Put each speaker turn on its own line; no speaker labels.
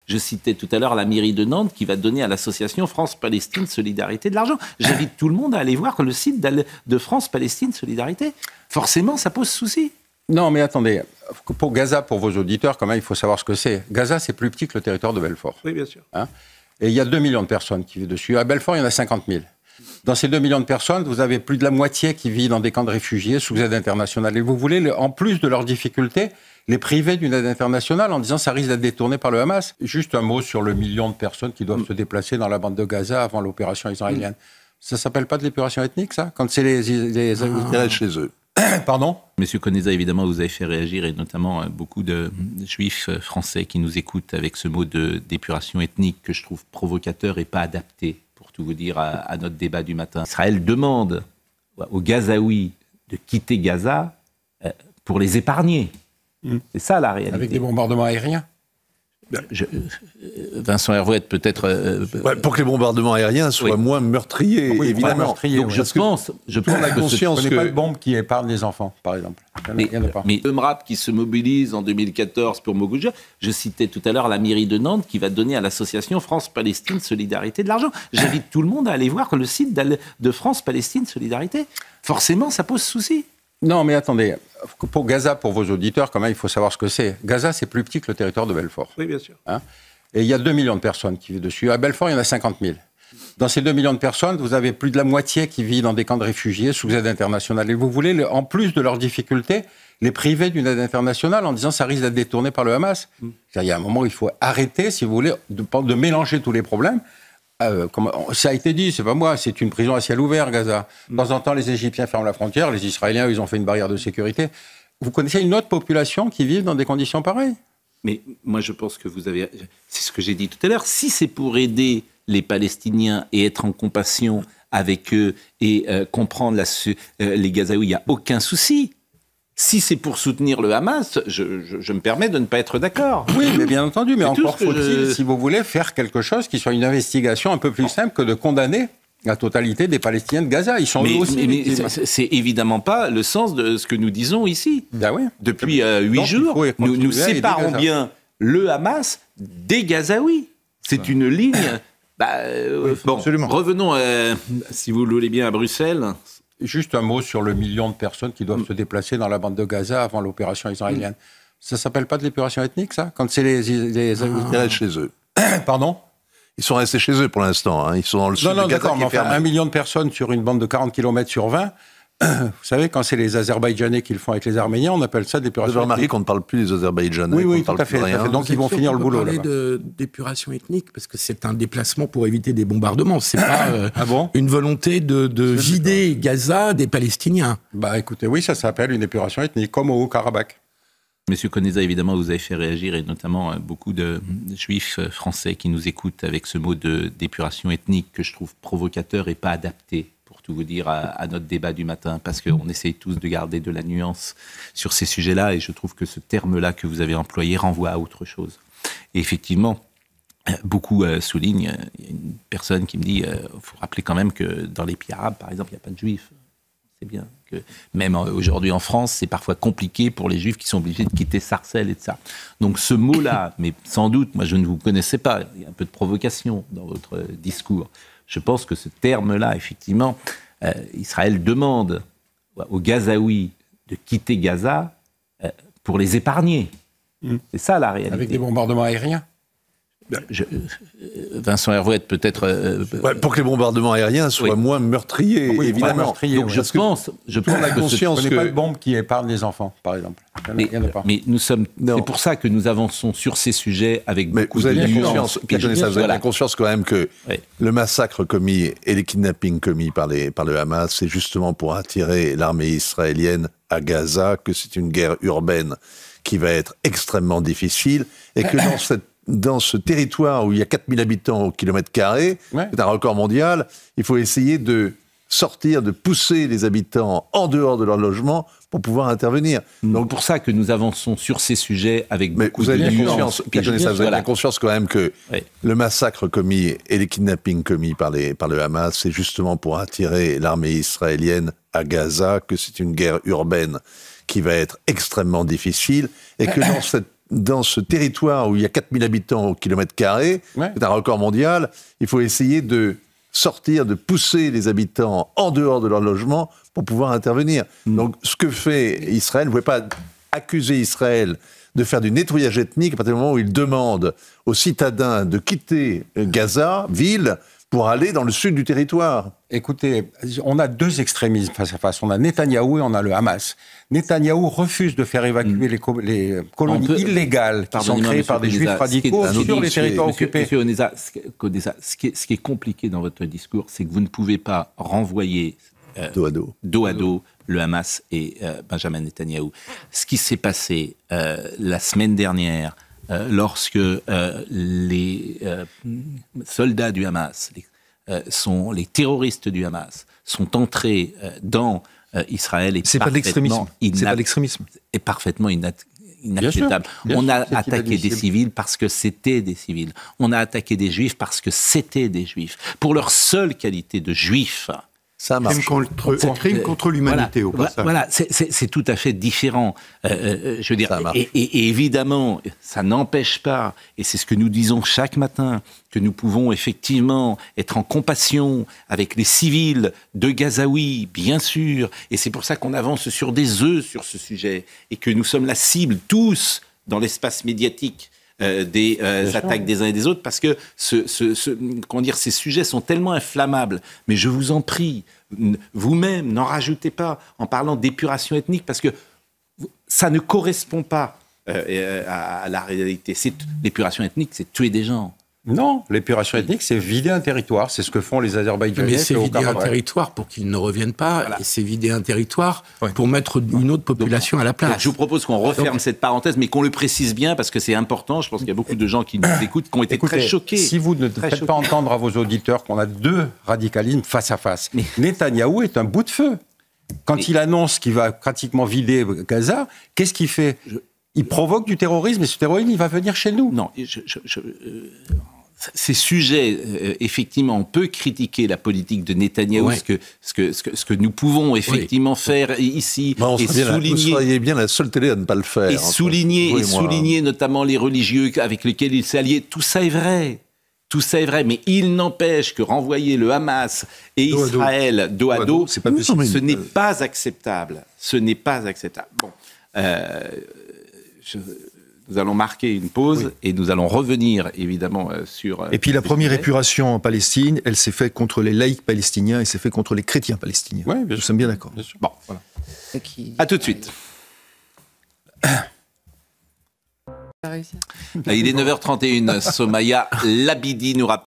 Je citais tout à l'heure la mairie de Nantes qui va donner à l'association France-Palestine Solidarité de l'argent. J'invite tout le monde à aller voir le site de France-Palestine Solidarité. Forcément, ça pose souci.
Non, mais attendez. Pour Gaza, pour vos auditeurs, quand même, il faut savoir ce que c'est. Gaza, c'est plus petit que le territoire de Belfort.
Oui, bien sûr.
Et il y a 2 millions de personnes qui vivent dessus. À Belfort, il y en a 50 000. Dans ces 2 millions de personnes, vous avez plus de la moitié qui vit dans des camps de réfugiés sous aide internationale. Et vous voulez, en plus de leurs difficultés, les priver d'une aide internationale en disant que ça risque d'être détourné par le Hamas. Juste un mot sur le million de personnes qui doivent se déplacer dans la bande de Gaza avant l'opération israélienne. Ça ne s'appelle pas de l'épuration ethnique, ça? Quand c'est les
chez eux.
Pardon?
Monsieur Koneza, évidemment, vous avez fait réagir, et notamment beaucoup de juifs français qui nous écoutent avec ce mot d'épuration ethnique que je trouve provocateur et pas adapté, pour tout vous dire, à notre débat du matin. Israël demande aux Gazaouis de quitter Gaza pour les épargner. C'est ça la réalité.
Avec des bombardements aériens?
Vincent Hervouet, peut-être...
pour que les bombardements aériens soient moins meurtriers,
oui,
évidemment.
Meurtriers,
donc, je pense
on a conscience
je ne
que...
connais pas de bombes qui épargnent les enfants, par exemple.
Mais le MRAP qui se mobilise en 2014 pour Mogoudja, je citais tout à l'heure la mairie de Nantes qui va donner à l'association France-Palestine Solidarité de l'argent. J'invite tout le monde à aller voir le site de France-Palestine Solidarité. Forcément, ça pose souci.
Non, mais attendez. Pour Gaza, pour vos auditeurs, quand même, il faut savoir ce que c'est. Gaza, c'est plus petit que le territoire de Belfort.
Oui, bien sûr.
Et il y a 2 millions de personnes qui vivent dessus. À Belfort, il y en a 50 000. Dans ces 2 millions de personnes, vous avez plus de la moitié qui vit dans des camps de réfugiés sous aide internationale. Et vous voulez, en plus de leurs difficultés, les priver d'une aide internationale en disant que ça risque d'être détourné par le Hamas. Il y a un moment où il faut arrêter, si vous voulez, de mélanger tous les problèmes. Comme ça a été dit, c'est pas moi, c'est une prison à ciel ouvert, Gaza. De temps en temps, les Égyptiens ferment la frontière, les Israéliens, ils ont fait une barrière de sécurité. Vous connaissez une autre population qui vit dans des conditions pareilles?
Mais moi, je pense que vous avez... C'est ce que j'ai dit tout à l'heure. Si c'est pour aider les Palestiniens et être en compassion avec eux et comprendre les Gazaouis, il n'y a aucun souci. Si c'est pour soutenir le Hamas, je me permets de ne pas être d'accord.
Oui, mais bien entendu, mais encore faut-il, si vous voulez, faire quelque chose qui soit une investigation un peu plus simple que de condamner la totalité des Palestiniens de Gaza. Ils sont eux aussi victimes.
C'est évidemment pas le sens de ce que nous disons ici.
Ben oui.
Depuis 8 jours, nous séparons bien le Hamas des Gazaouis. C'est une ligne... bon, revenons, si vous le voulez bien, à Bruxelles...
Juste un mot sur le million de personnes qui doivent se déplacer dans la bande de Gaza avant l'opération israélienne. Ça ne s'appelle pas de l'épuration ethnique, ça? Quand c'est les
chez eux.
Pardon?
Ils sont restés chez eux pour l'instant. Ils sont dans le sud de Gaza. Non, d'accord, mais enfin, 1 million de personnes sur une bande de 40 km sur 20... Vous savez, quand c'est les Azerbaïdjanais qui le font avec les Arméniens, on appelle ça d'épuration ethnique. Vous avez remarqué qu'on ne parle plus des Azerbaïdjanais.
Oui, tout à fait. Donc ils vont finir le boulot.
Vous parlez d'épuration ethnique parce que c'est un déplacement pour éviter des bombardements. C'est pas une volonté de vider Gaza des Palestiniens.
Bah écoutez, oui, ça s'appelle une épuration ethnique, comme au Haut-Karabakh.
Monsieur Koneza, évidemment, vous avez fait réagir, et notamment beaucoup de juifs français qui nous écoutent avec ce mot d'épuration ethnique que je trouve provocateur et pas adapté, pour tout vous dire, à notre débat du matin, parce qu'on essaye tous de garder de la nuance sur ces sujets-là, et je trouve que ce terme-là que vous avez employé renvoie à autre chose. Et effectivement, beaucoup soulignent, il y a une personne qui me dit, faut rappeler quand même que dans les pays arabes, par exemple, il n'y a pas de juifs. C'est bien que même aujourd'hui en France, c'est parfois compliqué pour les juifs qui sont obligés de quitter Sarcelles et de ça. Donc ce mot-là, mais sans doute, moi je ne vous connaissais pas, il y a un peu de provocation dans votre discours. Je pense que ce terme-là, effectivement, Israël demande aux Gazaouis de quitter Gaza pour les épargner. C'est ça la réalité.
Avec des bombardements aériens?
Vincent Hervouet, peut-être...
pour que les bombardements aériens soient moins meurtriers, évidemment.
Donc je pense
on a conscience
que... Je ne connais pas de bombes qui épargnent les enfants, par exemple.
Mais nous sommes... C'est pour ça que nous avançons sur ces sujets avec beaucoup de nuances.
Vous avez bien conscience quand même que le massacre commis et les kidnappings commis par le Hamas, c'est justement pour attirer l'armée israélienne à Gaza, que c'est une guerre urbaine qui va être extrêmement difficile, et que dans ce territoire où il y a 4000 habitants au kilomètre carré, c'est un record mondial, il faut essayer de sortir, de pousser les habitants en dehors de leur logement pour pouvoir intervenir.
Donc pour ça que nous avançons sur ces sujets avec beaucoup de nuances.
Vous avez bien conscience quand même que le massacre commis et les kidnappings commis par le Hamas, c'est justement pour attirer l'armée israélienne à Gaza, que c'est une guerre urbaine qui va être extrêmement difficile, et que dans ce territoire où il y a 4000 habitants au kilomètre carré, c'est un record mondial, il faut essayer de sortir, de pousser les habitants en dehors de leur logement pour pouvoir intervenir. Donc, ce que fait Israël, vous ne pouvez pas accuser Israël de faire du nettoyage ethnique à partir du moment où il demande aux citadins de quitter Gaza, ville, pour aller dans le sud du territoire.
Écoutez, on a deux extrémismes face à face. On a Netanyahou et on a le Hamas. Netanyahou refuse de faire évacuer les colonies illégales qui sont créées par des juifs radicaux sur les territoires occupés.
Monsieur Oneza, ce qui est compliqué dans votre discours, c'est que vous ne pouvez pas renvoyer dos à dos le Hamas et Benjamin Netanyahou. Ce qui s'est passé la semaine dernière, lorsque les soldats du Hamas, les terroristes du Hamas, sont entrés dans Israël,
c'est pas de l'extrémisme. C'est pas l'extrémisme.
Est parfaitement inacceptable. On a attaqué des civils parce que c'était des civils. On a attaqué des juifs parce que c'était des juifs. Pour leur seule qualité de juifs.
Ça marche.
Crime contre l'humanité, au passage.
Voilà, c'est tout à fait différent. Je veux dire, et évidemment, ça n'empêche pas, et c'est ce que nous disons chaque matin, que nous pouvons effectivement être en compassion avec les civils de Gazaoui, bien sûr, et c'est pour ça qu'on avance sur des œufs sur ce sujet, et que nous sommes la cible tous dans l'espace médiatique des attaques des uns et des autres, parce que ces sujets sont tellement inflammables. Mais je vous en prie, vous-même, n'en rajoutez pas en parlant d'épuration ethnique, parce que ça ne correspond pas à la réalité. L'épuration ethnique, c'est tuer des gens.
Non, l'épuration ethnique, c'est vider un territoire. C'est ce que font les Azerbaïdjanais.
Mais c'est vider un territoire pour qu'ils ne reviennent pas. Voilà. Et c'est vider un territoire pour mettre une autre population à la place.
Je vous propose qu'on referme cette parenthèse, mais qu'on le précise bien, parce que c'est important. Je pense qu'il y a beaucoup de gens qui nous écoutent, qui ont été très choqués.
Si vous ne faites pas entendre à vos auditeurs qu'on a deux radicalismes face à face, Netanyahou est un bout de feu. Quand il annonce qu'il va pratiquement vider Gaza, qu'est-ce qu'il fait ? Il provoque du terrorisme, et ce terrorisme, il va venir chez nous.
Non, ces sujets, effectivement, on peut critiquer la politique de Netanyahou, ce que nous pouvons effectivement faire ici,
et souligner. Vous seriez bien la seule télé à ne pas le faire.
Et souligner notamment les religieux avec lesquels il s'est allié. Tout ça est vrai. Tout ça est vrai, mais il n'empêche que renvoyer le Hamas et Israël dos à dos, ce n'est pas acceptable. Ce n'est pas acceptable. Bon. Nous allons marquer une pause et nous allons revenir évidemment sur...
Et puis la première épuration en Palestine, elle s'est faite contre les laïcs palestiniens et s'est faite contre les chrétiens palestiniens.
Oui,
nous sommes bien d'accord.
Bon, voilà. À tout de suite. Il est 9h31. Somaya Labidi nous rappelle...